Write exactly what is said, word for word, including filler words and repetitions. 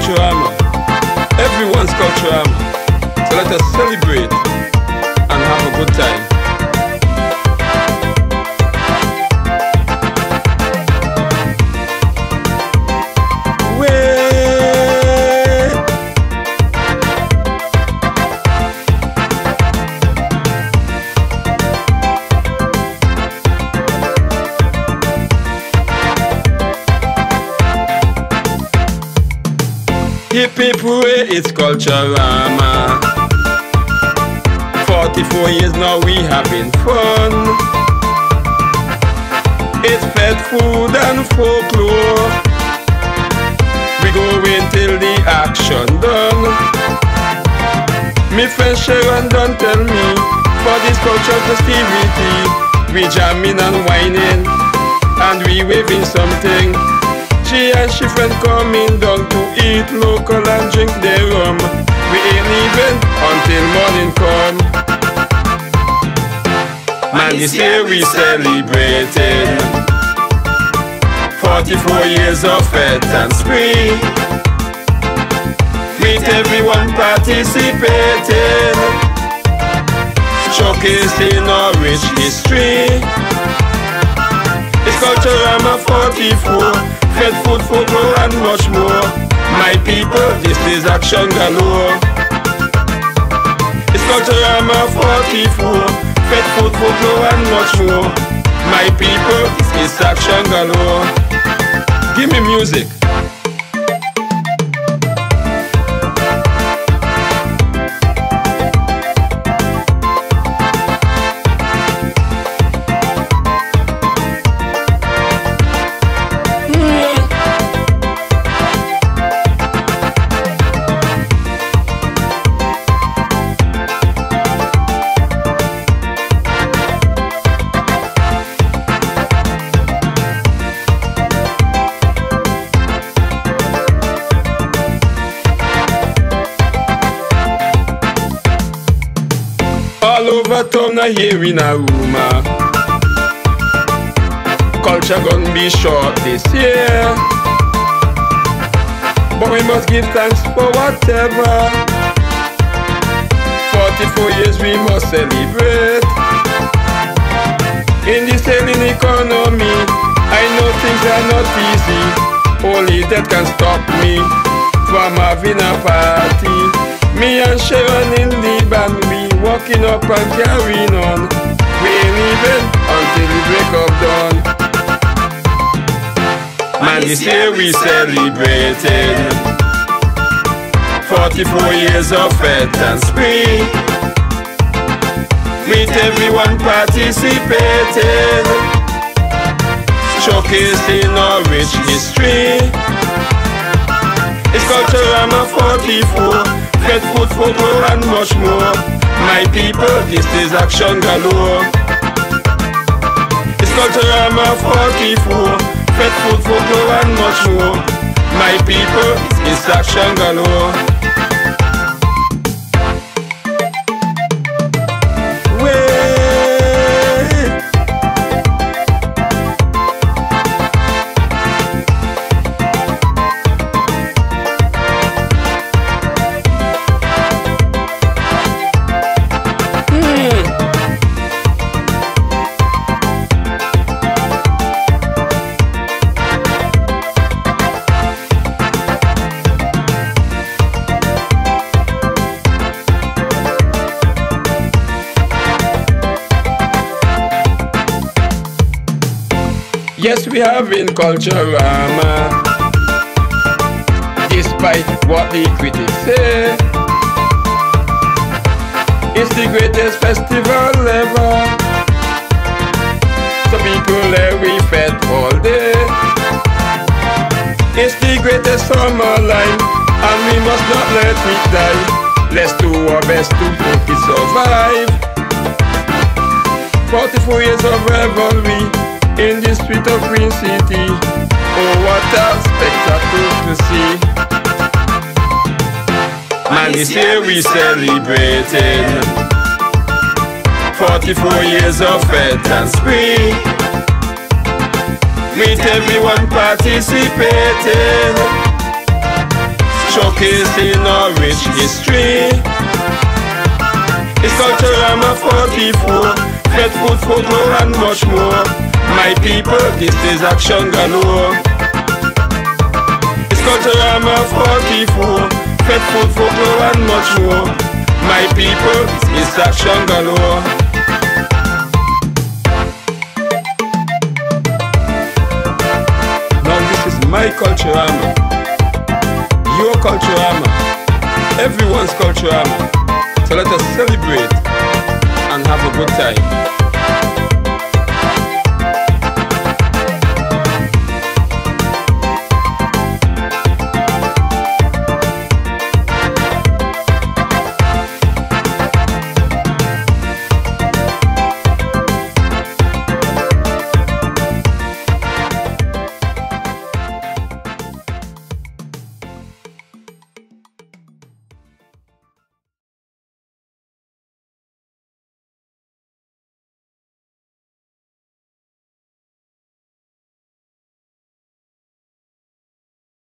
Culturama, everyone's Culturama. So let us celebrate and have a good time. Hip hip hooray, it's Culturama. Forty-four years now we having fun. It's pet food and folklore. We going till the action done. Me friend Sharon done tell me, for this cultural festivity we jamming and whining and we waving something. She and she friend coming down to eat local and drink their rum. We ain't leaving until morning come. Man, this year we celebrating forty-four years of fete and spree. With everyone participating, showcasing our rich history. It's Culturama forty-four, fed food, folklore and much more. My people, this is action galore. It's Culturama forty-four, fed food, folklore and much more. My people, this is action galore. Give me music. All over town I hearing a rumor, culture gonna be short this year. But we must give thanks for whatever. Forty-four years we must celebrate. In this ailing economy, I know things are not easy. Only that can stop me from having a party. Me and Sharon in the band, we walking up and carrying on. We ain't leaving until the break of dawn. Man, this year we celebrating forty-four years of fete and spree. With everyone participating, showcasing our rich history. It's Culturama forty-four, fed food, folklore and much more. My people, this is action galore. It's Culturama forty-four, fed food, folklore and much more. My people, it's action galore. Yes, we have in Culturama, despite what the critics say. It's the greatest festival ever. Some people there we fed all day. It's the greatest summer line, and we must not let it die. Let's do our best to make it survive. Forty-four years of revelry in the street of Green City. Oh, what a spectacle to see. Man, this year we celebrating forty-four years of fete and spree. With everyone participating, showcasing our rich history. It's Culturama forty-four, Fed food, folklore and much more. My people, this is action galore. It's Culturama forty-four, Fed food, folklore and much more. My people, it's action galore. Now this is my Culturama, your Culturama, everyone's Culturama. So let us celebrate and have a good time.